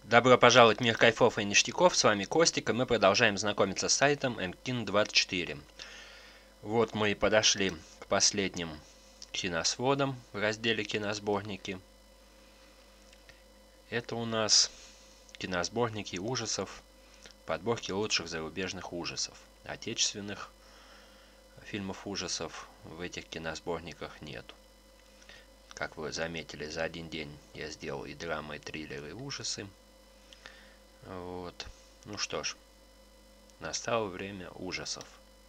Добро пожаловать в мир кайфов и ништяков, с вами Костик, и мы продолжаем знакомиться с сайтом mkin24. Вот мы и подошли к последним киносводам в разделе киносборники. Это у нас киносборники ужасов, подборки лучших зарубежных ужасов. Отечественных фильмов ужасов в этих киносборниках нету. Как вы заметили, за один день я сделал и драмы, и триллеры, и ужасы. Вот. Ну что ж, настало время ужасов.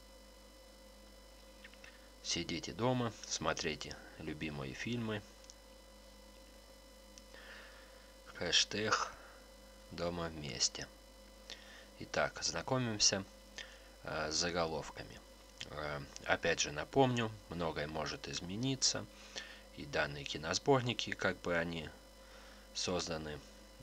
Сидите дома, смотрите любимые фильмы. Хэштег «Дома вместе». Итак, знакомимся с заголовками. Опять же напомню, многое может измениться. И данные киносборники, как бы они созданы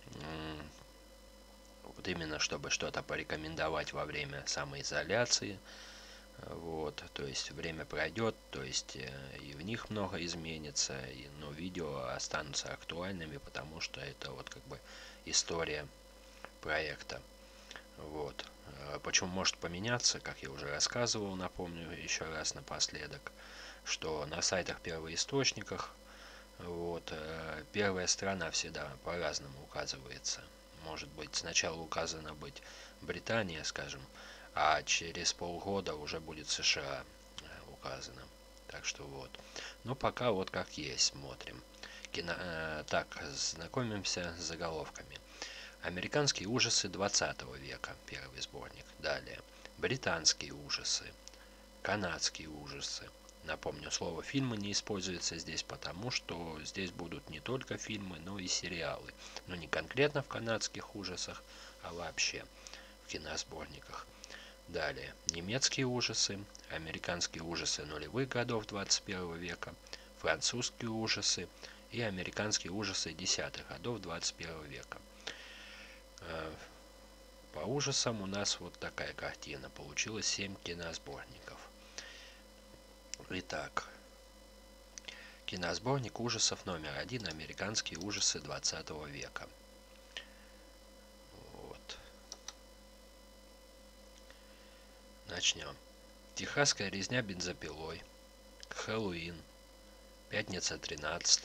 вот именно чтобы что-то порекомендовать во время самоизоляции. Вот, то есть время пройдет, то есть и в них много изменится, но видео останутся актуальными, потому что это вот как бы история проекта. Вот. Почему может поменяться, как я уже рассказывал, напомню еще раз напоследок, что на сайтах первоисточниках вот, первая страна всегда по-разному указывается. Может быть, сначала указано быть Британия, скажем, а через полгода уже будет США указано. Так что вот. Ну, пока вот как есть, смотрим. Так, знакомимся с заголовками. Американские ужасы 20 века, первый сборник. Далее. Британские ужасы. Канадские ужасы. Напомню, слово «фильмы» не используется здесь, потому что здесь будут не только фильмы, но и сериалы. Но не конкретно в канадских ужасах, а вообще в киносборниках. Далее. Немецкие ужасы, американские ужасы нулевых годов 21 века, французские ужасы и американские ужасы десятых годов 21 века. По ужасам у нас вот такая картина. Получилось 7 киносборников. Итак, киносборник ужасов номер 1. Американские ужасы 20 века. Вот. Начнем. Техасская резня бензопилой. Хэллоуин. Пятница 13.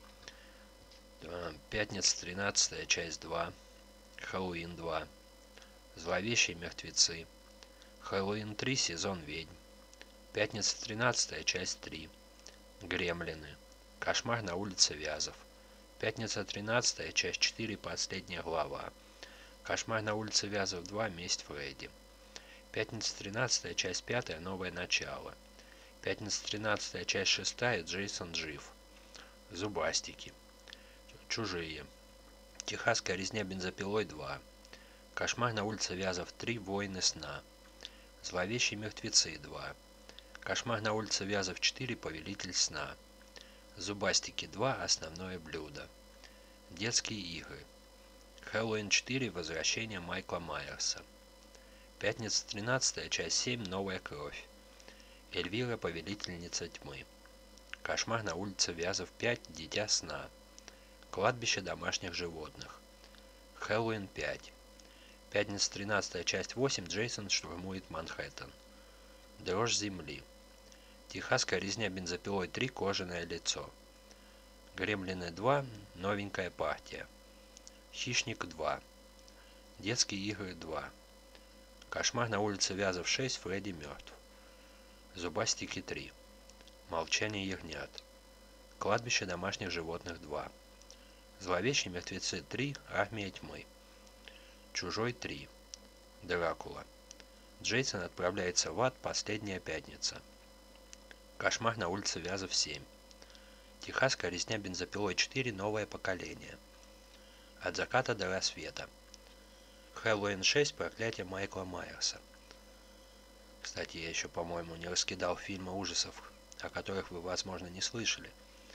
Пятница 13, часть 2. Хэллоуин 2. Зловещие мертвецы. Хэллоуин 3, сезон ведьм. Пятница 13, часть 3. Гремлины. Кошмар на улице Вязов. Пятница 13, часть 4, последняя глава. Кошмар на улице Вязов 2, месть Фредди. Пятница 13, часть 5, новое начало. Пятница 13, часть 6, Джейсон жив. Зубастики. Чужие. Техасская резня бензопилой 2. Кошмар на улице Вязов 3, воины сна. Зловещие мертвецы 2. Кошмар на улице Вязов 4, повелитель сна. Зубастики 2, основное блюдо. Детские игры. Хэллоуин 4, возвращение Майкла Майерса. Пятница 13, часть 7, новая кровь. Эльвира, повелительница тьмы. Кошмар на улице Вязов 5, дитя сна. Кладбище домашних животных. Хэллоуин 5. Пятница 13, часть 8, Джейсон штурмует Манхэттен. Дрожь земли. Техасская резня бензопилой 3, кожаное лицо. Гремлины 2, новенькая партия. Хищник 2. Детские игры 2. Кошмар на улице Вязов 6, Фредди мертв. Зубастики 3. Молчание ягнят. Кладбище домашних животных 2. Зловещие мертвецы 3, армия тьмы. Чужой 3. Дракула. Джейсон отправляется в ад, последняя пятница. Кошмар на улице Вязов 7. Техасская резня бензопилой 4, новое поколение. От заката до рассвета. Хэллоуин 6, проклятие Майкла Майерса. Кстати, я еще, по-моему, не раскидал фильмы ужасов, о которых вы, возможно, не слышали.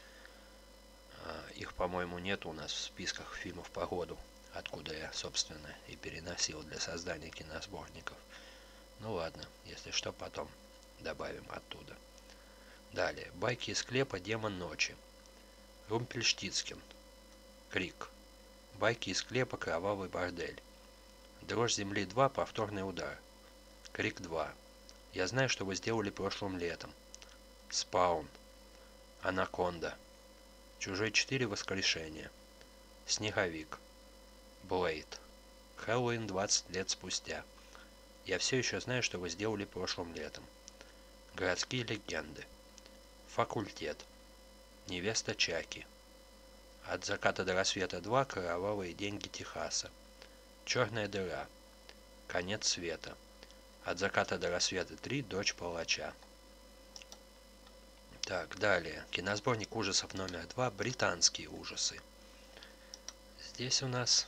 Их, по-моему, нет у нас в списках фильмов по году, откуда я, собственно, и переносил для создания киносборников. Ну ладно, если что, потом добавим оттуда. Далее. Байки из склепа, демон ночи. Румпельштицкин. Крик. Байки из склепа, кровавый бордель. Дрожь земли 2, повторный удар. Крик 2. Я знаю, что вы сделали прошлым летом. Спаун. Анаконда. Чужой 4, воскрешение. Снеговик. Блейд. Хэллоуин 20 лет спустя. Я все еще знаю, что вы сделали прошлым летом. Городские легенды. Факультет. Невеста Чаки. От заката до рассвета 2, кровавые деньги Техаса. Черная дыра. Конец света. От заката до рассвета 3, дочь палача. Так, далее. Киносборник ужасов номер 2, британские ужасы. Здесь у нас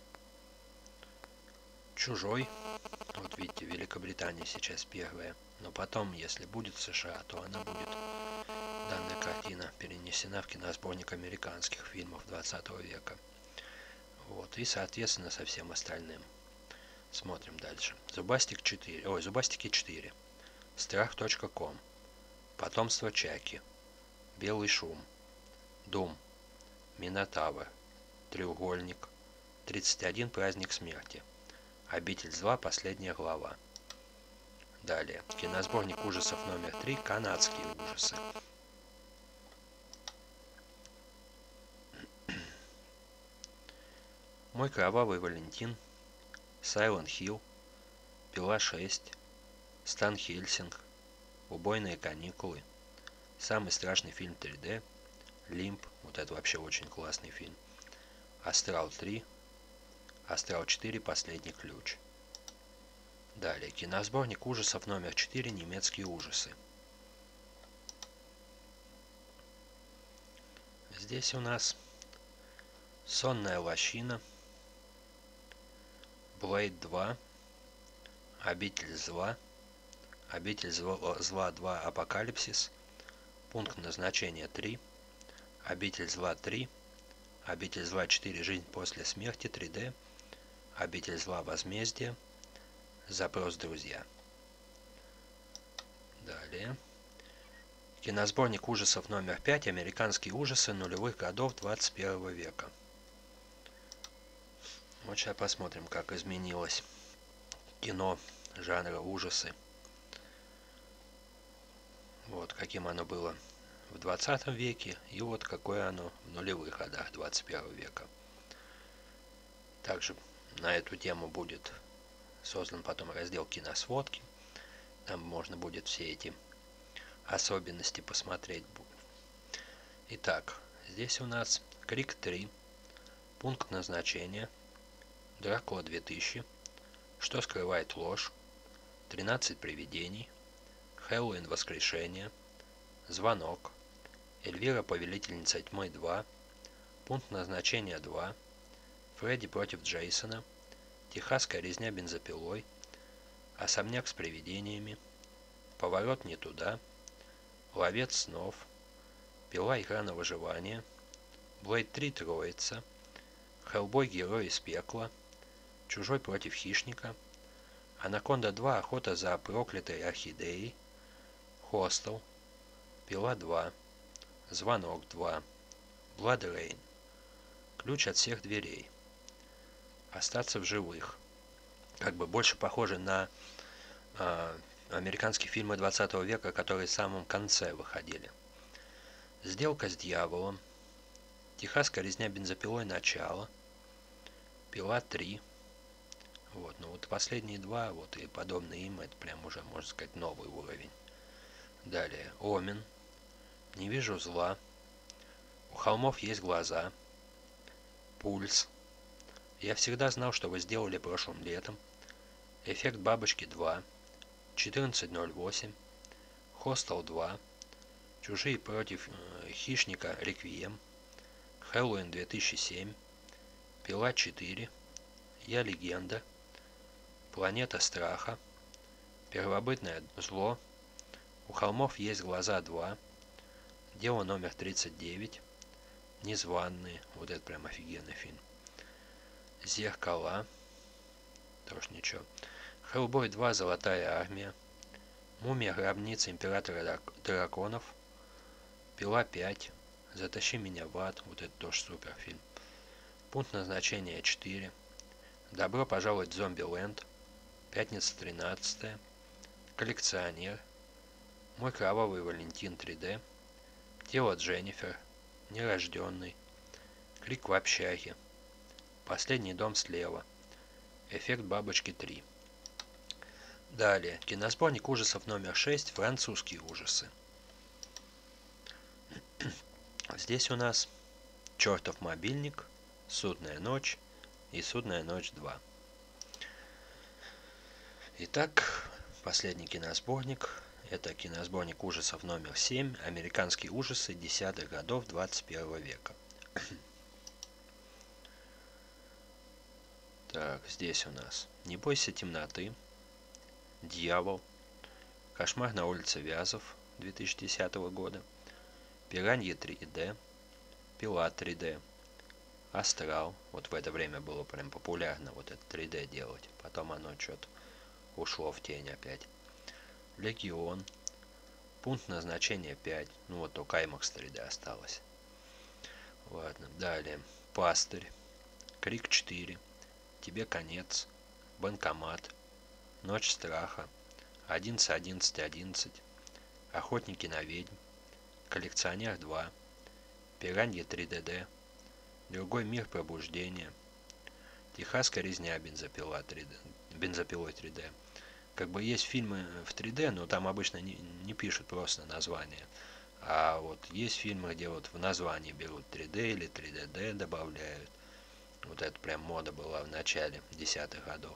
Чужой. Вот видите, Великобритания сейчас первая. Но потом, если будет США, то она будет, данная картина, перенесена в киносборник американских фильмов 20 века. Вот, и соответственно со всем остальным. Смотрим дальше. Зубастик 4. Ой, Зубастики 4. Страх.ком. Потомство Чаки. Белый шум. Дум. Минотавр. Треугольник. 31. Праздник смерти. Обитель зла. Последняя глава. Далее. Киносборник ужасов номер 3. Канадские ужасы. Мой кровавый Валентин. Сайлент Хилл. Пила 6. Стан Хельсинг. Убойные каникулы. Самый страшный фильм 3D. Лимб. Вот это вообще очень классный фильм. Астрал 3. Астрал 4. Последний ключ. Далее. Киносборник ужасов номер 4. Немецкие ужасы. Здесь у нас Сонная лощина. Блейд 2. Обитель зла. Обитель зла 2. Апокалипсис. Пункт назначения 3. Обитель зла 3. Обитель зла 4. Жизнь после смерти 3D. Обитель зла возмездие. Запрос друзья. Далее. Киносборник ужасов номер 5. Американские ужасы нулевых годов 21 века. Вот сейчас посмотрим, как изменилось кино жанра ужасы. Вот каким оно было в 20 веке и вот какое оно в нулевых годах 21 века. Также на эту тему будет создан потом раздел киносводки. Там можно будет все эти особенности посмотреть. Итак, здесь у нас Крик 3. Пункт назначения. Дракула 2000. Что скрывает ложь. 13 привидений. Хэллоуин воскрешение. Звонок. Эльвира повелительница тьмы 2. Пункт назначения 2. Фредди против Джейсона. Техасская резня бензопилой. Особняк с привидениями. Поворот не туда. Ловец снов. Пила игра на выживание. Блейд 3 Троица. Хеллбой герой из пекла. Чужой против хищника. Анаконда 2 охота за проклятой орхидеей. Хостел. Пила 2. Звонок 2. Blood Rain. Ключ от всех дверей. Остаться в живых. Как бы больше похоже на американские фильмы 20 века, которые в самом конце выходили. Сделка с дьяволом. Техасская резня бензопилой начало. Пила 3. Вот, ну вот последние два, вот и подобные им, это прям уже, можно сказать, новый уровень. Далее. Омен. Не вижу зла. У холмов есть глаза. Пульс. Я всегда знал, что вы сделали прошлым летом. Эффект бабочки 2. 14.08. Хостел 2. Чужие против хищника Реквием. Хэллоуин 2007. Пила 4. Я легенда. Планета страха. Первобытное зло. У холмов есть глаза 2. Дело номер 39. Незваные. Вот это прям офигенный фильм. Зеркала. Тоже ничего. Хеллбой 2. Золотая армия. Мумия гробница императора драконов. Пила 5. Затащи меня в ад. Вот это тоже супер фильм. Пункт назначения 4. Добро пожаловать в Зомбиленд. Пятница 13. Коллекционер. Мой кровавый Валентин 3D. Тело Дженнифер. Нерожденный. Крик в общаге. Последний дом слева. Эффект бабочки 3. Далее. Киносборник ужасов номер 6. Французские ужасы. Здесь у нас Чертов мобильник, Судная ночь и Судная ночь 2. Итак, последний киносборник. Это киносборник ужасов номер 7. Американские ужасы 10-х годов 21 века. Так, здесь у нас «Не бойся темноты», «Дьявол», «Кошмар на улице Вязов» 2010 года, «Пираньи 3D», «Пила 3D», «Астрал». Вот в это время было прям популярно вот это 3D делать. Потом оно что-то ушло в тень опять. «Легион», «Пункт назначения 5». Ну вот только IMAX 3D осталось. Ладно, далее. «Пастырь», «Крик 4», «Тебе конец», «Банкомат», «Ночь страха», 11-11-11, «Охотники на ведьм», «Коллекционер 2», «Пираньи 3DD», «Другой мир пробуждения», «Техасская резня бензопилой 3D». Как бы есть фильмы в 3D, но там обычно не пишут просто название. А вот есть фильмы, где вот в названии берут 3D или 3DD добавляют. Вот это прям мода была в начале 10-х годов.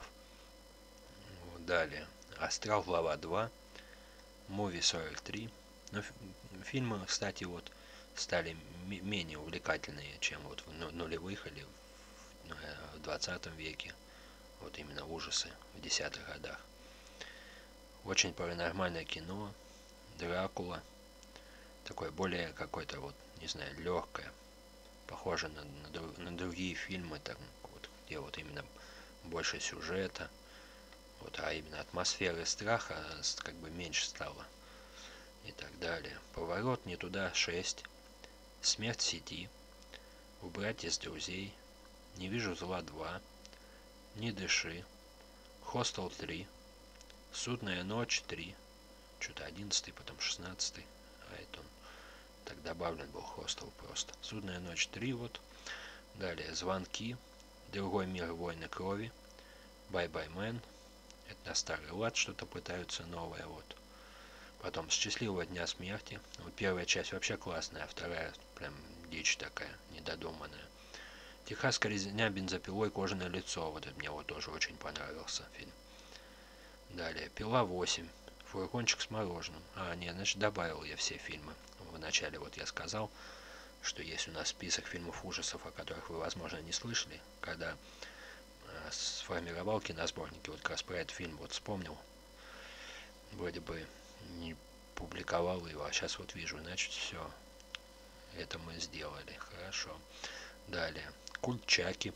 Вот далее. «Астрал. Глава 2», «Муви 43». Но фильмы, кстати, вот стали менее увлекательные, чем вот в нулевых или в 20 веке. Вот именно ужасы в 10-х годах. Очень паранормальное кино, Дракула. Такое более какое-то вот, не знаю, легкое. Похоже на другие фильмы, там, вот, где вот именно больше сюжета. Вот, а именно атмосферы страха как бы меньше стало. И так далее. «Поворот не туда 6», «Смерть в сети», «Убрать из друзей», «Не вижу зла 2», «Не дыши», «Хостел 3», «Судная ночь 3», что-то 11, потом 16, а это он так добавлен был Хостел просто. «Судная ночь 3», вот. Далее «Звонки», «Другой мир. Войны крови», «Бай-бай Мэн». Это на старый лад что-то пытаются новое, вот. Потом «Счастливого дня смерти». Вот первая часть вообще классная, а вторая прям дичь такая, недодуманная. «Техасская резня бензопилой. Кожаное лицо». Вот это мне вот тоже очень понравился фильм. Далее «Пила 8», «Фургончик с мороженым». Нет, значит добавил я все фильмы. Вначале вот я сказал, что есть у нас список фильмов ужасов, о которых вы, возможно, не слышали. Когда сформировал киносборники, вот как раз про этот фильм вот вспомнил. Вроде бы не публиковал его, а сейчас вот вижу, значит все. Это мы сделали. Хорошо. Далее. «Культ Чаки».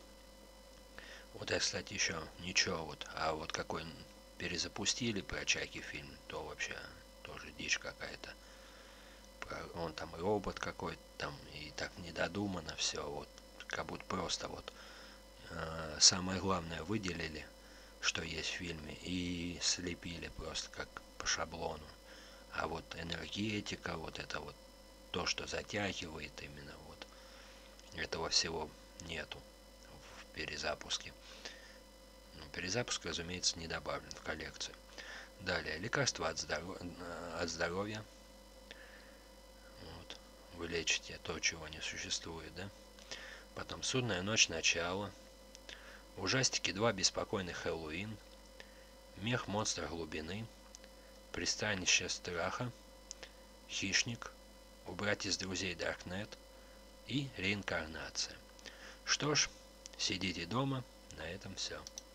Вот я, кстати, еще ничего вот. А вот какой перезапустили про Чаки фильм, то вообще тоже дичь какая-то. Он там робот какой-то там, и так недодумано все. Вот как будто просто вот самое главное выделили, что есть в фильме, и слепили просто как по шаблону. А вот энергетика, вот это вот то, что затягивает именно вот, этого всего нету в перезапуске. Ну, перезапуск, разумеется, не добавлен в коллекцию. Далее, «Лекарства от здоровья». Вот. Вы лечите то, чего не существует, да? Потом «Судная ночь. Начало». «Ужастики 2. Беспокойный Хэллоуин», «Мех. Монстр глубины», «Пристанище страха», «Хищник», «Убрать из друзей Даркнет» и «Реинкарнация». Что ж, сидите дома. На этом все.